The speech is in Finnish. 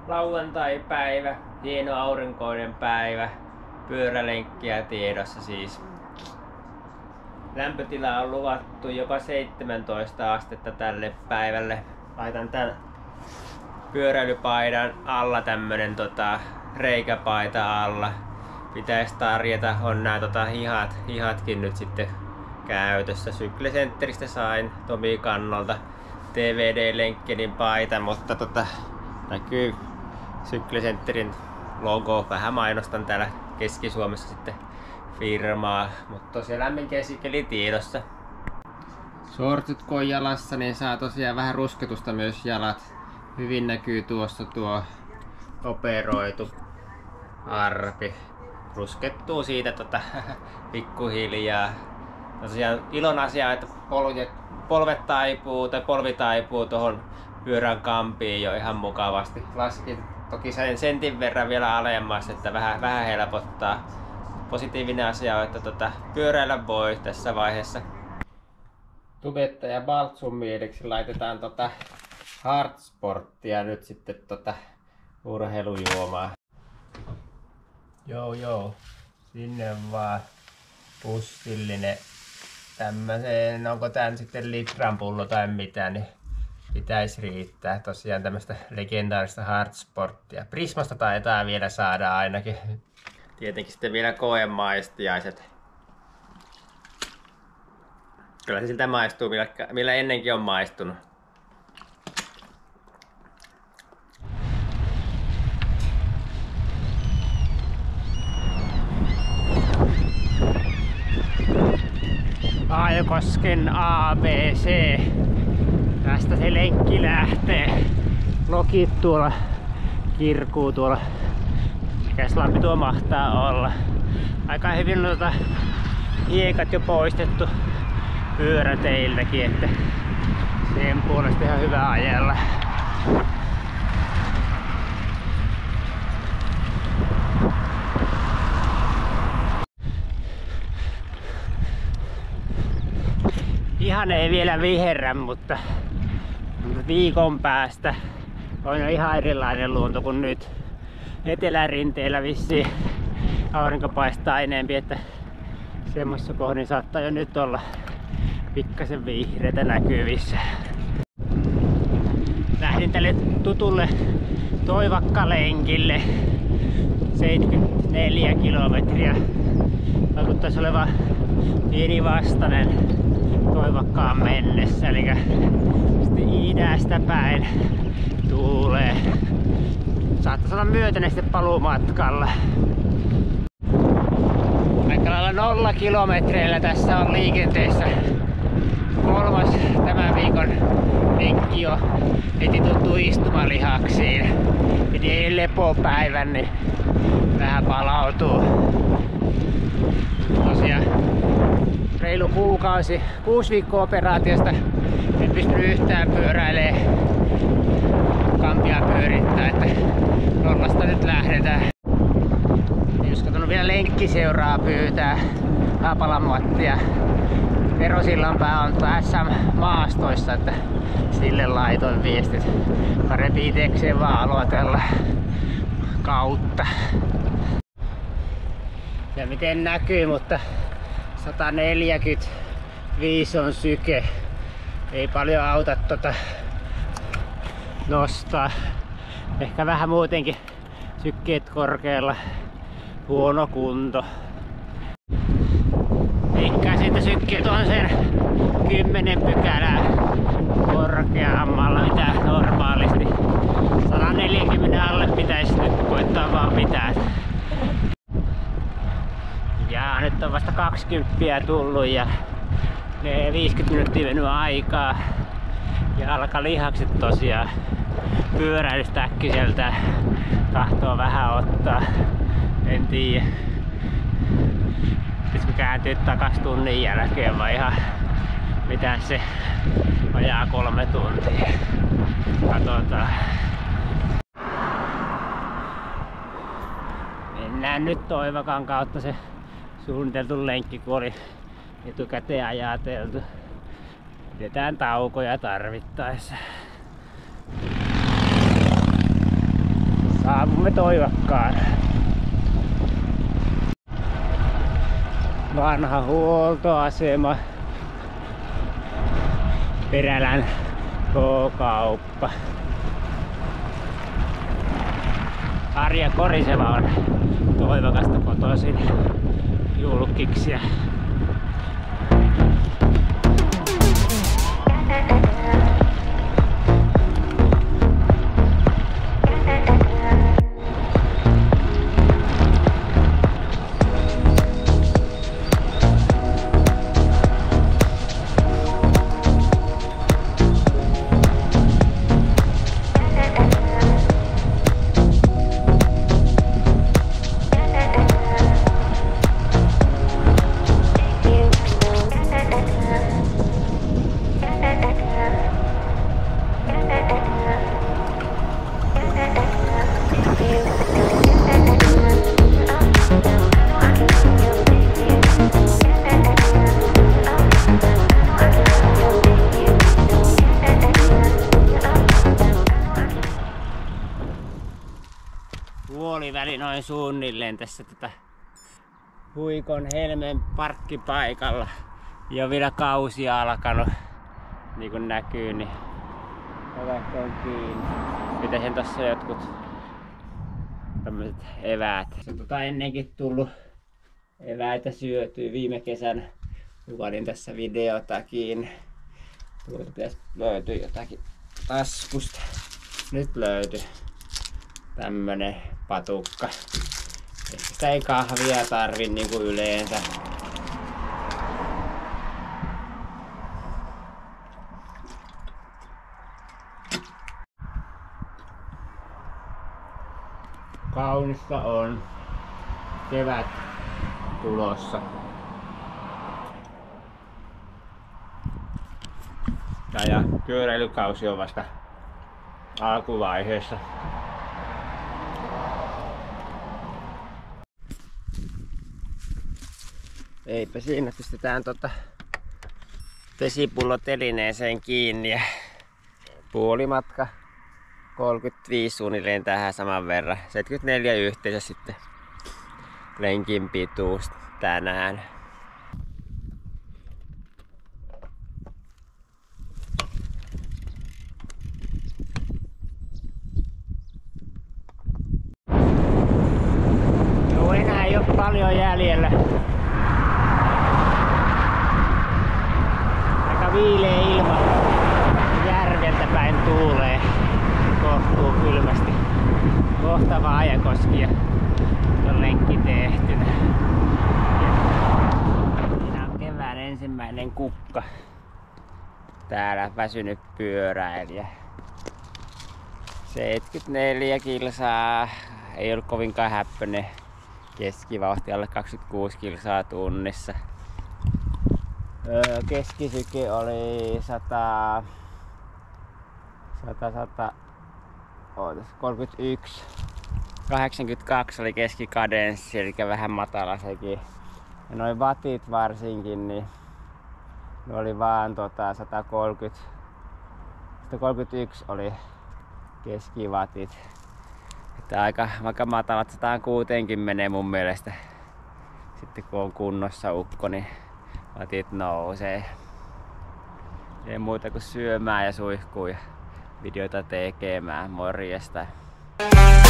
lauantai-päivä, hieno aurinkoinen päivä, pyörälenkkiä tiedossa siis. Lämpötila on luvattu jopa 17 astetta tälle päivälle. Laitan tän pyöräilypaidan alla tämmönen reikäpaita alla. Pitäisi tarjota, on nää hihatkin nyt sitten käytössä. Cyklecentteristä sain Tomi Kannolta TVD-lenkkelin paita, mutta näkyy Cyklecentterin logo. Vähän mainostan täällä Keski-Suomessa sitten firmaa, mutta tosiaan lämmin kesikeli tiedossa. Shortsit kun on jalassa, niin saa tosiaan vähän rusketusta myös jalat. Hyvin näkyy tuossa tuo operoitu arpi. Ruskettuu siitä pikkuhiljaa. Tosiaan ilon asia, että polvi taipuu tuohon pyörän kampiin jo ihan mukavasti. Laskin toki sentin verran vielä alemmas, että vähän helpottaa. Positiivinen asia on, että pyöräillä voi tässä vaiheessa. Tubettaja Baltsun mieleksi laitetaan Hardsporttia nyt sitten urheilujuomaa. Joo, sinne vaan pussillinen tämmöseen, onko tän sitten litran pullo tai mitä, niin pitäisi riittää. Tosiaan tämmöstä legendaarista Hardsporttia. Prismasta taitaa vielä saada ainakin. Tietenkin sitten vielä koemaistiaiset. Kyllä se siltä maistuu, millä ennenkin on maistunut. Aajokosken ABC. Tästä se lenkki lähtee. Lokit tuolla kirkuu tuolla. Mikäs lampi tuo mahtaa olla? Aika hyvin hiekat jo poistettu pyöräteiltäkin, että sen puolesta ihan hyvä ajella. Ihan ei vielä viherrä, mutta viikon päästä on jo ihan erilainen luonto kuin nyt. Etelärinteellä vissiin aurinko paistaa enempi, että semmoissa kohdin saattaa jo nyt olla pikkasen vihreitä näkyvissä. Lähdin tälle tutulle Toivakkalenkille 74 kilometriä. Vaikuttaisi olevan pieni vastainen Toivakkaan mennessä, eli sitten idästä päin tuulee. Saattaisi olla myötäinen sitten paluumatkalla. Aika lailla 0 kilometreillä tässä on liikenteessä. 3. tämän viikon lenkki jo heti tuntuu istumalihaksiin. Piti lepopäivän, niin vähän palautuu. Tosiaan reilu kuukausi, 6 viikkoa operaatiosta. En pystynyt yhtään pyöräilemään kampia pyörittää, että nollasta nyt lähdetään. En uskaltanut vielä lenkkiseuraa pyytää Haapalan Mattia. Verosillanpää on SM-maastoissa, että sille laitoin viestit. Parempi itekseen vaan aloitella kautta. Ja miten näkyy, mutta 145 on syke. Ei paljon auta nostaa. Ehkä vähän muutenkin sykkeet korkealla. Huono kunto. Eikä siitä sykkeet on sen 10 pykälää korkeammalla mitä normaalisti. 140 alle pitäisi nyt koittaa vaan pitää. Ja nyt on vasta 20 tullut ja 50 minuuttia mennyt aikaa. Ja alkaa lihakset tosiaan pyöräilystä äkkiseltä tahtoo vähän ottaa. En tiedä. Pitäisikö kääntyä takas tunnin jälkeen vai ihan mitä se vajaa 3 tuntia. Katsotaan. Mennään nyt Toivakan kautta se suunniteltu lenkki, kun oli etukäteen ajateltu. Pidetään taukoja tarvittaessa. Saavumme Toivakkaan. Vanha huoltoasema. Perälän K-kauppa. Arja Koriseva on Toivakasta kotoisin julkkiksia. Puoliväli noin suunnilleen tässä Huikon Helmen parkkipaikalla. Ja vielä kausi alkanut, niin kuin näkyy, niin ovet on kiinni. Pitäisin tossa jotkut tämmöiset eväät. Se on ennenkin tullut eväitä syötyä viime kesänä. Kuvailin tässä videotakin. Tuolta pitäisi löytyä jotakin taskusta. Nyt löytyi tämmönen patukka. Sitä ei kahvia tarvi niin kuin yleensä. Kaunista on. Kevät tulossa. Ja pyöräilykausi on vasta alkuvaiheessa. Eipä siinä, pistetään vesipullo telineeseen kiinni ja puolimatka 35 suunnilleen tähän saman verran. 74 yhteensä sitten lenkin pituus tänään. Joo, enää ei ole paljon jäljellä. Viileä ilma, järveltä päin tuulee kohtuu kylmästi. Kohta Vaajakoski ja on lenkki tehtynä. Siinä on kevään ensimmäinen kukka. Täällä väsynyt pyöräilijä. 74 kilsaa, ei ollut kovinkaan häppönen. Keskivauhti alle 26 kilsaa tunnissa. Keskisyke oli 31. 82 oli keskikadenssi, eli vähän matala sekin. Ja noin watit varsinkin, niin ne oli vaan 130. 131 oli keskiwatit. Että aika matalat 160 mun mielestä. Sitten kun on kunnossa ukko, niin watit nousee. Ei muuta kuin syömään ja suihkuun ja videota tekemään. Morjesta!